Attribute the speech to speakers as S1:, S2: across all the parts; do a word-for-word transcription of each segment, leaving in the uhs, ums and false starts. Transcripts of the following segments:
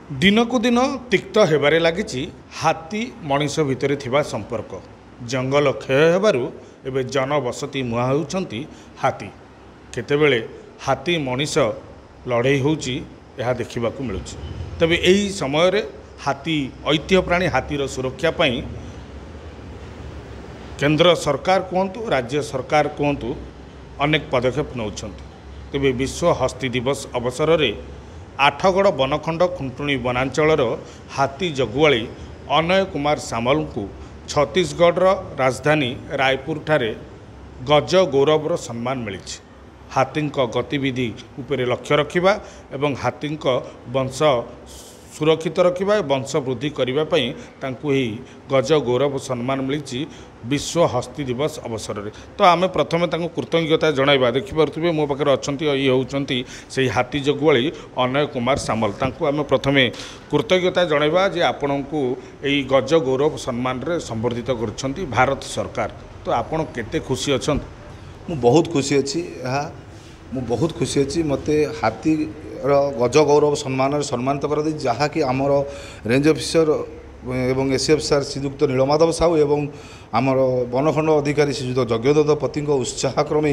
S1: दिनकु दिन तिक्त हेबारे लागिछि हाथी मनीष भितर थिबा संपर्क जंगल क्षय हेबारु एबे जनबसती मुहा होउछंती हाथी केतेबेले हाथी मनीष लड़ाई होउछि यह देखिबाकू मिलुछि। तबे एही समय रे हाथी ऐतिह्य प्राणी हाथीर सुरक्षा पाई केंद्र सरकार कहतु राज्य सरकार कहतु अनेक पदक्षेप नौछंती। तेबे विश्व हस्ती दिवस अवसर रे आठगड़ बनखंड खुंटुणी वनांचलर हाथी जगुआली अनय कुमार सामल को छत्तीसगढ़ राजधानी रायपुर ठारे गज गौरवर सम्मान मिली। हाथी गतिविधि उपरे लक्ष्य रखिबा एवं हाथी वंश सुरक्षित रखिबा वंश वृद्धि करने तांकु ही गज गौरव सम्मान मिली विश्व हस्ती दिवस अवसर में। तो आम प्रथम कृतज्ञता जनइबा देखिपे मो पाखे अच्छा ये होती से हाथी जगुआली अनय कुमार सामल तांकु आम प्रथम कृतज्ञता जनइबा जे आपण को यही गज गौरव सम्मान रे संबर्धित कर भारत सरकार। तो आपण केते खुशी अच्छा?
S2: मु बहुत खुशी अच्छी मु बहुत खुशी अच्छी मते हाथी गज गौरव सम्मान सम्मानित कर जहाँकि आमर रेंज अफिसर एवं एसीएफ सार श्रीजुक्त नीलमाधव साहू एवं आमर बनखंड अधिकारी श्रीजुक्त यज्ञदत्त पति उत्साह क्रमे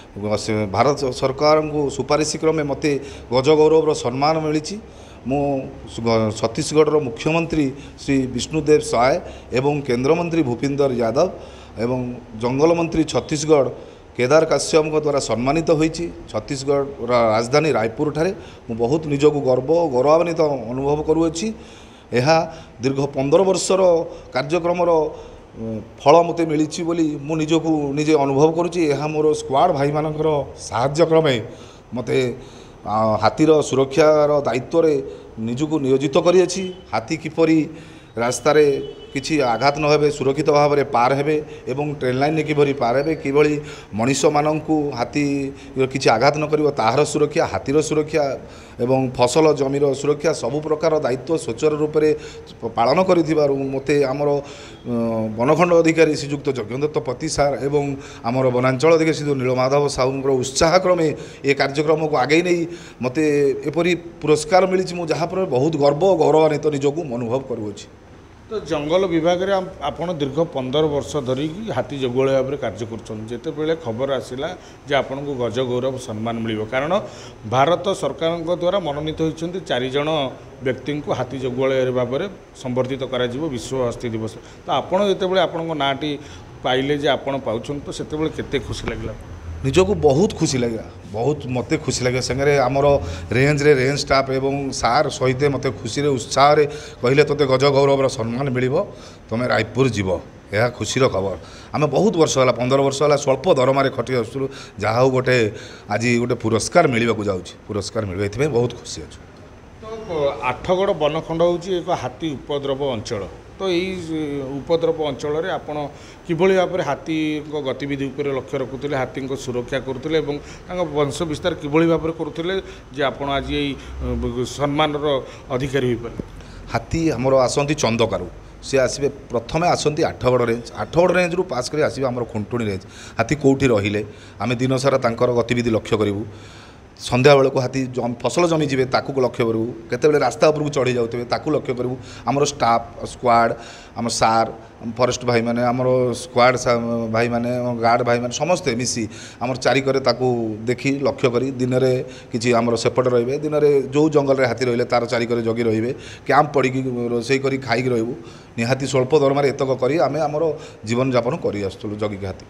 S2: भारत सरकार को सुपारिश क्रमे मते गज गौरव सम्मान मिली। मु छत्तीसगढ़ मुख्यमंत्री श्री विष्णुदेव साय एवं केंद्र मंत्री भूपिंदर यादव एवं जंगल मंत्री छत्तीसगढ़ केदार काश्यप द्वारा सम्मानित होईची छत्तीसगढ़ राजधानी रायपुर ठारे मु बहुत निजको गर्व गौरवान्वित अनुभव करुअछि। यह दीर्घ पंदर वर्षर कार्यक्रम फल मते मिली बोली मु निजको निजे अनुभव करुछि। यह मोर स्क्वाड भाई मानकर साहाय्य क्रमे मते हाथीर सुरक्षार दायित्व रे निजको नियोजित करिछि। हाथी किपरि रास्तार किसी आघात न हे सुरक्षित भाव में पार हे एवं ट्रेन लाइन किभरी पार हे किभली मनीष मानू हाथी किसी आघात न कर ताहार सुरक्षा हाथीर सुरक्षा एवं फसल जमीर सुरक्षा सबु प्रकार दायित्व सुचारू रूप से पालन कर मते आमर बनखंड अधिकारी श्रीजुक्त यज्ञदत्त पति सार एवं आमर वनांचल अधिकारी श्री नीलमाधव साहू उत्साह क्रमे ये कार्यक्रम को आगे नहीं मते एपरी पुरस्कार मिली जहाँ पर बहुत गर्व गौरवान्वित निजको अनुभव करुँच।
S1: तो जंगल विभाग में आपड़ दीर्घ पंदर वर्ष धरिकी हाथी जगुआली भाव में कार्य करते खबर आसला जे आपन को गज गौरव सम्मान मिल कारण भारत सरकार द्वारा मनोनीत होती चार जन व्यक्ति को हाथी जगुआली भाव में संबर्धित कर विश्व हस्ती दिवस। तो आपड़ जो आपण नाटी पाइले जे आपड़ पाँच तो से केते खुशी लगे?
S2: निजको बहुत खुशी लगे बहुत मते खुशी लगे संगे आमर रेंज रे रेंज स्टाफ एवं सार सहित मते खुशी रे उत्साह रे कहले तोते गज गौरव सम्मान मिल तुम रायपुर जीव यह खुशी खबर। आम बहुत वर्ष है पंदर वर्ष है स्वल्प दरमारे खटी आसुँ जहाँ गोटे आज गोटे पुरस्कार मिलवाक जाऊँ पुरस्कार मिल बहुत खुशी अच्छे।
S1: तो आठगड़ बनखंड हूँ एक हाथी उपद्रव अंचल। तो यही उपद्रव अंचल में आपड़ किभली भाव में हाथी गतिविधि उपर लक्ष्य रखुते हाथी सुरक्षा करुले वंश विस्तार किभली भाव में करुले जे आपड़ आज यही सम्मान अधिकारी हो पारे?
S2: हाथी आमर आसती चंदकारु सी आसवे प्रथम आसती आठगड़ रेंज आठगड़ रेंज रु पास कर आसवे आम खुंटुणी रेंज हाथी कौटी रहिले आम दिन सारा तांकर गतिविधि लक्ष्य करूँ संध्या बेल को हाथी जम फसल जमी जी ताकू लक्ष्य करूँ केते रास्ता उपरको चढ़ी जाऊे ताकू लक्ष्य करूँ आमर स्टाफ स्क्वाड आम सार फॉरेस्ट भाई माने आमर स्क्वाड भाई माने गार्ड भाई माने समस्ते मिसी आमर चारिकरे ताकू देखी लक्ष्य करी दिन में किसी आमर सेपटे रे दिन में जो जंगल रे हाथी रहिले तार चारिकरे जगी रे कैंप पड़ी रोसई करी खाई रहू निहाती स्वल्प दरमार एतक करी आम आमर जीवन यापन कर आसुँ जगिक हाथी।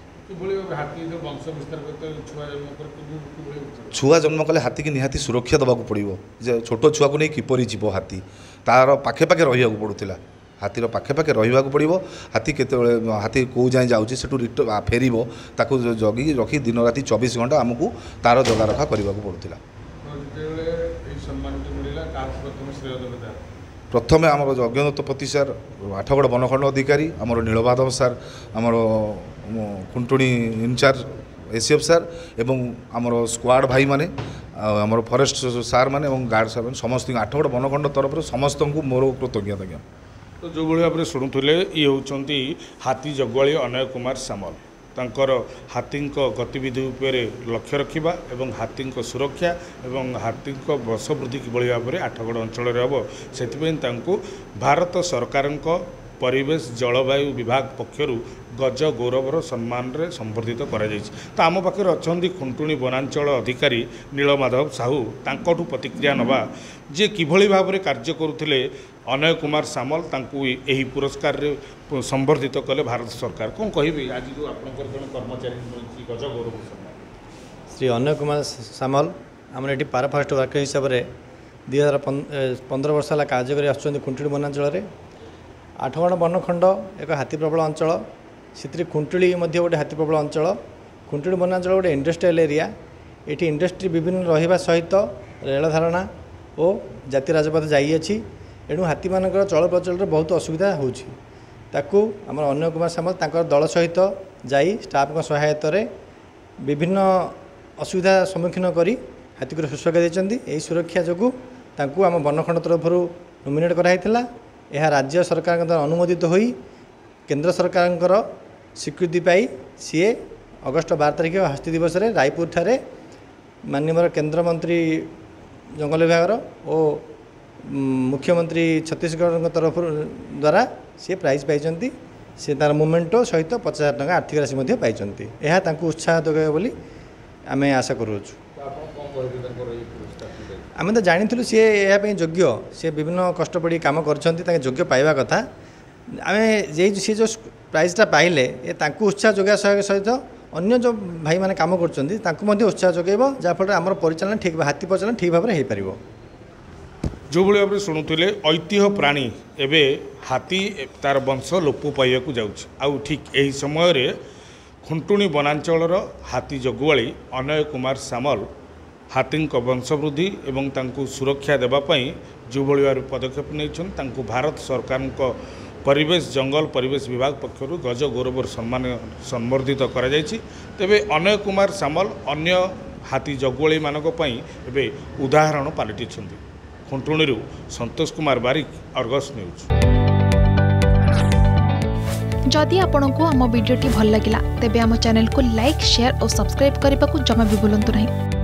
S2: छुआ जन्म कले हाथी की निहाती सुरक्षा देवाक पड़ो जे छोट छुआ को नहीं किपरि जीव हाथी तार पाखे पाखे रहा पड़ूला हाथीर पाखे पाखे रहा पड़ो हाथी केत हाथी कौ जाए जाऊँगी से रिट फेर ताकू जगी रखी दिन राति चौबीस घंटा आमको तार जगा रखा करने पड़ूला। प्रथम आमर यज्ञदत्त पति सार आठगड़ बनखंड अधिकारी आमर नीलमाधव सार आमर खुंटुणी इनचार्ज एसीएफ सार एवं आमर स्क्वाड भाई माने आमर फॉरेस्ट सार माने एवं गार्ड सार समस्त आठगड़ बनखंड तरफ समस्त को मोर कृतज्ञता। तो
S1: जो भाव में शुणुले ये होती हाथी जगुआली अनय कुमार सामल। ତାଙ୍କର ହାତୀଙ୍କ ଗତିବିଧି ଉପରେ ଲକ୍ଷ୍ୟ ରଖିବା ଏବଂ ହାତୀଙ୍କ ସୁରକ୍ଷା ଏବଂ ହାତୀଙ୍କ ବଂଶବୃଦ୍ଧି କିଭଳି ଭାବରେ ଆଠଗଡ଼ ଅଞ୍ଚଳରେ ହେବ ସେଥିପାଇଁ ତାଙ୍କୁ ଭାରତ ସରକାରଙ୍କ ପରିବେଶ ଜଳବାୟୁ ବିଭାଗ ପକ୍ଷରୁ ଗଜ ଗୌରବର ସମ୍ମାନରେ ସମ୍ବର୍ଦ୍ଧିତ କରାଯାଇଛି। ତ ଆମ ପାଖରେ ଅଛନ୍ତି ଖୁଣ୍ଟୁଣି ବନାଞ୍ଚଳ ଅଧିକାରୀ ନୀଳମାଧବ ସାହୁ, ତାଙ୍କଠୁ ପ୍ରତିକ୍ରିୟା ନେବା ଯେ କିଭଳି ଭାବରେ କାର୍ଯ୍ୟ କରୁଥିଲେ ଅନୟ କୁମାର ସାମଲ, ତାଙ୍କୁ ଏହି ପୁରସ୍କାରରେ ସମ୍ବର୍ଦ୍ଧିତ କଲେ ଭାରତ ସରକାର। କ'ଣ କହିବେ ଆଜି ଯେଉଁ ଆପଣଙ୍କର ଜଣେ କର୍ମଚାରୀ ମିଳିଛି ଗଜ ଗୌରବ ସମ୍ମାନ?
S3: ଶ୍ରୀ ଅନୟ କୁମାର ସାମଲ ଆମର ଏଠି ପାରା ଫରେଷ୍ଟ ୱାର୍କର ହିସାବରେ ଦୁଇ ହଜାର ପନ୍ଦର ବର୍ଷ ହେଲା କାର୍ଯ୍ୟ କରି ଆସୁଛନ୍ତି ଖୁଣ୍ଟୁଣି ବନାଞ୍ଚଳରେ। ଆଠଗଡ଼ ବନଖଣ୍ଡ ଏକ ହାତୀପ୍ରବଳ ଅଞ୍ଚଳ, ସେଥିରେ ଖୁଣ୍ଟୁଳି ମଧ୍ୟ ଗୋଟେ ହାତୀପ୍ରବଳ ଅଞ୍ଚଳ। ଖୁଣ୍ଟୁଳି ବନାଞ୍ଚଳ ଗୋଟେ ଇଣ୍ଡଷ୍ଟ୍ରିଆଲ ଏରିଆ, ଏଠି ଇଣ୍ଡଷ୍ଟ୍ରି ବିଭିନ୍ନ ରହିବା ସହିତ ରେଳ ଧାରଣା ଓ ଜାତୀୟ ରାଜପଥ ଯାଇଅଛି, ଏଣୁ ହାତୀମାନଙ୍କର ଚଳପ୍ରଚଳରେ ବହୁତ ଅସୁବିଧା ହେଉଛି। ତାକୁ ଆମର ଅନୟ କୁମାର ସାମଲ ତାଙ୍କର ଦଳ ସହିତ ଯାଇ ଷ୍ଟାଫଙ୍କ ସହାୟତାରେ ବିଭିନ୍ନ ଅସୁବିଧା ସମ୍ମୁଖୀନ କରି ହାତୀକୁ ସୁରକ୍ଷା ଦେଇଛନ୍ତି। ଏହି ସୁରକ୍ଷା ଯୋଗୁଁ ତାଙ୍କୁ ଆମ ବନଖଣ୍ଡ ତରଫରୁ ନୋମିନେଟ୍ କରାଯାଇଥିଲା। ଏହା ରାଜ୍ୟ ସରକାରଙ୍କ ଦ୍ୱାରା ଅନୁମୋଦିତ ହୋଇ କେନ୍ଦ୍ର ସରକାରଙ୍କର ସ୍ୱୀକୃତି ପାଇ ସିଏ ଅଗଷ୍ଟ ବାର ତାରିଖ ହସ୍ତୀ ଦିବସରେ ରାୟପୁରଠାରେ ମାନ୍ୟବର କେନ୍ଦ୍ରମନ୍ତ୍ରୀ ଜଙ୍ଗଲ ବିଭାଗର ଓ ମୁଖ୍ୟମନ୍ତ୍ରୀ ଛତିଶଗଡ଼ଙ୍କ ତରଫରୁ ଦ୍ୱାରା ସିଏ ପ୍ରାଇଜ୍ ପାଇଛନ୍ତି। ସେ ତାର ମୋମେଣ୍ଟୋ ସହିତ ପଚାଶ ହଜାର ଟଙ୍କା ଆର୍ଥିକ ରାଶି ମଧ୍ୟ ପାଇଛନ୍ତି। ଏହା ତାଙ୍କୁ ଉତ୍ସାହ ଯୋଗାଇବ ବୋଲି ଆମେ ଆଶା କରୁଅଛୁ। ଆମେ ତ ଜାଣିଥିଲୁ ସିଏ ଏହା ପାଇଁ ଯୋଗ୍ୟ, ସେ ବିଭିନ୍ନ କଷ୍ଟ ପଡ଼ି କାମ କରିଛନ୍ତି, ତାଙ୍କେ ଯୋଗ୍ୟ ପାଇବା କଥା। ଆମେ ଯେ ସିଏ ଯେଉଁ ପ୍ରାଇଜ୍ଟା ପାଇଲେ ଏ ତାଙ୍କୁ ଉତ୍ସାହ ଯୋଗାଇବା ସହିତ ଅନ୍ୟ ଯେଉଁ ଭାଇମାନେ କାମ କରୁଛନ୍ତି ତାଙ୍କୁ ମଧ୍ୟ ଉତ୍ସାହ ଯୋଗାଇବ, ଯାହାଫଳରେ ଆମର ପରିଚାଳନା ଠିକ୍ ହାତୀ ପରିଚାଳନା ଠିକ୍ ଭାବରେ ହୋଇପାରିବ।
S1: ଯେଉଁଭଳି ଭାବରେ ଶୁଣୁଥିଲେ ଐତିହ୍ୟ ପ୍ରାଣୀ ଏବେ ହାତୀ ତାର ବଂଶ ଲୋପ ପାଇବାକୁ ଯାଉଛି। ଆଉ ଠିକ୍ ଏହି ସମୟରେ ଖୁଣ୍ଟୁଣି ବନାଞ୍ଚଳର ହାତୀ ଜଗୁଆଳି ଅନୟ କୁମାର ସାମଲ ହାତୀଙ୍କ ବଂଶବୃଦ୍ଧି ଏବଂ ତାଙ୍କୁ ସୁରକ୍ଷା ଦେବା ପାଇଁ ଯେଉଁଭଳି ଭାବରେ ପଦକ୍ଷେପ ନେଇଛନ୍ତି ତାଙ୍କୁ ଭାରତ ସରକାରଙ୍କ ପରିବେଶ ଜଙ୍ଗଲ ପରିବେଶ ବିଭାଗ ପକ୍ଷରୁ ଗଜ ଗୌରବର ସମ୍ମାନ ସମ୍ବର୍ଦ୍ଧିତ କରାଯାଇଛି। ତେବେ ଅନୟ କୁମାର ସାମଲ ଅନ୍ୟ ହାତୀ ଜଗୁଆଳିମାନଙ୍କ ପାଇଁ ଏବେ ଉଦାହରଣ ପାଲଟିଛନ୍ତି। ଖୁଣ୍ଟୁଣିରୁ ସନ୍ତୋଷ କୁମାର ବାରିକ, ଅର୍ଗସ୍ ନ୍ୟୁଜ୍।
S4: जदि आपंक आम भिडी भल लगा तेब आम चैनल को लाइक शेयर और सब्सक्राइब करने को जमा भी भूलु नहीं।